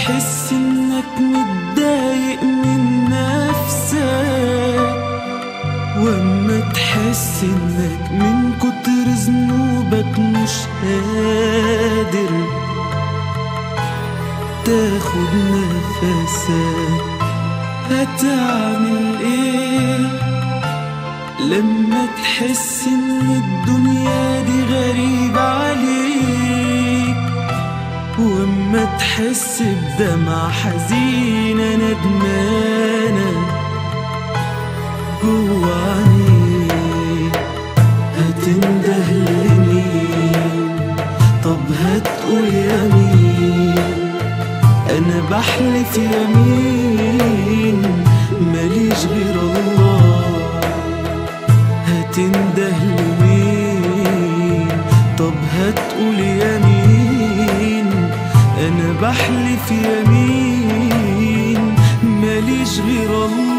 تحس انك متضايق من نفسك، واما تحس انك من كتر ذنوبك مش قادر تاخد نفسك، هتعمل ايه لما تحس ان الدنيا دي غريبة عليك، واما تحس بدمعة حزينة ندمانة جوا عينيك؟ هتنده لمين؟ طب هتقول يا مين؟ أنا بحلف يمين ماليش غير الله. هتنده لمين؟ طب هتقول يا مين؟ أنا بحلف يمين ماليش غير الله.